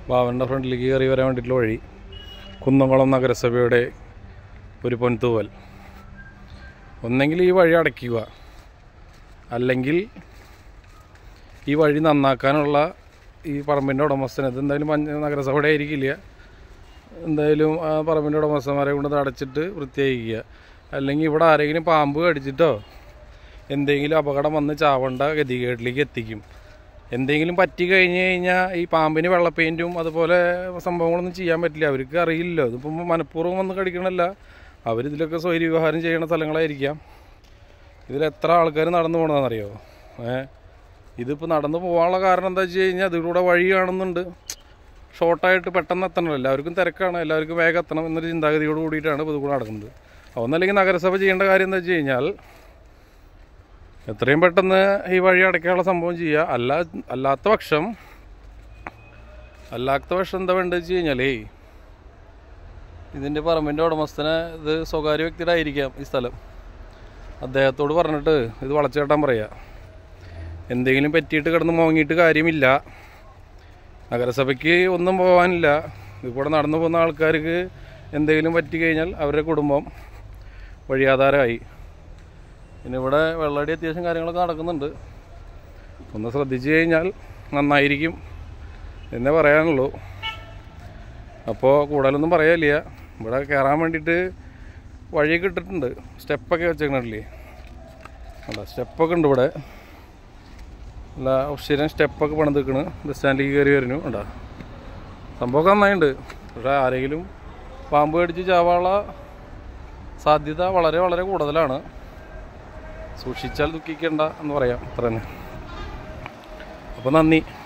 ഭവൻ്റെ ഫ്രണ്ടിലേക്ക് കയറി വരാൻ വേണ്ടിയിട്ടുള്ള വഴി. കുന്നംകുളം നഗരസഭയുടെ ഒരു പൊൻതൂവൽ. ഒന്നെങ്കിൽ ഈ വഴി അടയ്ക്കുക, അല്ലെങ്കിൽ ഈ വഴി നന്നാക്കാനുള്ള ഈ പറമ്പിൻ്റെ ഉടമസ്ഥന്, ഇതെന്തായാലും നഗരസഭയുടെ ആയിരിക്കില്ല, എന്തായാലും ആ പറമ്പിൻ്റെ ഉടമസ്ഥന്മാരെ കൊണ്ട് അടച്ചിട്ട് വൃത്തിയാക്കുക. അല്ലെങ്കിൽ ഇവിടെ ആരെങ്കിലും പാമ്പ് കടിച്ചിട്ടോ എന്തെങ്കിലും അപകടം വന്ന് ചാവേണ്ട ഗതികേട്ടിലേക്ക് എത്തിക്കും. എന്തെങ്കിലും പറ്റി കഴിഞ്ഞ് കഴിഞ്ഞാൽ ഈ പാമ്പിന് വെള്ളപ്പെയിൻറ്റും അതുപോലെ സംഭവങ്ങളൊന്നും ചെയ്യാൻ പറ്റില്ല. അവർക്ക് അറിയില്ലല്ലോ, ഇതിപ്പം മനഃപൂർവ്വം വന്ന് കടിക്കണമല്ല, അവരിതിലൊക്കെ സ്വൈര്യവിഹാരം ചെയ്യുന്ന സ്ഥലങ്ങളായിരിക്കാം. ഇതിലെത്ര ആൾക്കാർ നടന്നു പോകണമെന്നറിയോ? ഇതിപ്പോൾ നടന്നു പോകാനുള്ള കാരണം എന്താ വെച്ച് കഴിഞ്ഞാൽ അതിലൂടെ വഴി കാണുന്നുണ്ട്, ഷോർട്ടായിട്ട് പെട്ടെന്ന് എത്തണമല്ലോ, എല്ലാവർക്കും തിരക്കാണ്, എല്ലാവർക്കും വേഗം എത്തണം എന്നൊരു ചിന്താഗതിയോട് കൂടിയിട്ടാണ് ഇപ്പോൾ ഇതുകൂടെ നടക്കുന്നത്. ഒന്നല്ലെങ്കിൽ നഗരസഭ ചെയ്യേണ്ട കാര്യം എന്താ വെച്ച് കഴിഞ്ഞാൽ എത്രയും പെട്ടെന്ന് ഈ വഴി അടയ്ക്കാനുള്ള സംഭവം ചെയ്യുക. അല്ലാത്ത പക്ഷം എന്താ വേണ്ടത് വെച്ച് കഴിഞ്ഞാലേ, ഇതിൻ്റെ പറമ്പിൻ്റെ ഉടമസ്ഥനെ, ഇത് സ്വകാര്യ വ്യക്തിയുടെ ആയിരിക്കാം ഈ സ്ഥലം, അദ്ദേഹത്തോട് പറഞ്ഞിട്ട് ഇത് വളച്ചു കെട്ടാൻ പറയുക. എന്തെങ്കിലും പറ്റിയിട്ട് കിടന്ന് മോങ്ങിയിട്ട് കാര്യമില്ല, നഗരസഭയ്ക്ക് ഒന്നും പോകാനില്ല. ഇതിലൂടെ നടന്നു പോകുന്ന ആൾക്കാർക്ക് എന്തെങ്കിലും പറ്റി കഴിഞ്ഞാൽ അവരുടെ കുടുംബം വഴിയാധാരമായി. പിന്നെ ഇവിടെ വെള്ളടി അത്യാവശ്യം കാര്യങ്ങളൊക്കെ നടക്കുന്നുണ്ട്, ഒന്ന് ശ്രദ്ധിച്ചു കഴിഞ്ഞാൽ നന്നായിരിക്കും എന്നേ പറയാനുള്ളൂ. അപ്പോൾ കൂടുതലൊന്നും പറയാനില്ല. ഇവിടെ കയറാൻ വേണ്ടിയിട്ട് വഴിയൊക്കെ ഇട്ടിട്ടുണ്ട്, സ്റ്റെപ്പൊക്കെ വെച്ചേക്കണില്ലേ, അല്ല സ്റ്റെപ്പൊക്കെ ഉണ്ട് ഇവിടെ, അല്ല സ്ഥിരം സ്റ്റെപ്പൊക്കെ പണിത് നിൽക്കണ്. ബസ് സ്റ്റാൻഡിലേക്ക് കയറി വരുന്നു ഉണ്ടാ, സംഭവമൊക്കെ നന്നായിട്ടുണ്ട്. പക്ഷേ ആരെങ്കിലും പാമ്പ് കടിച്ച് ചാവാനുള്ള സാധ്യത വളരെ വളരെ കൂടുതലാണ്. സൂക്ഷിച്ചാൽ ദുഃഖിക്കേണ്ട എന്ന് പറയാം, അത്ര തന്നെ. അപ്പോൾ നന്ദി.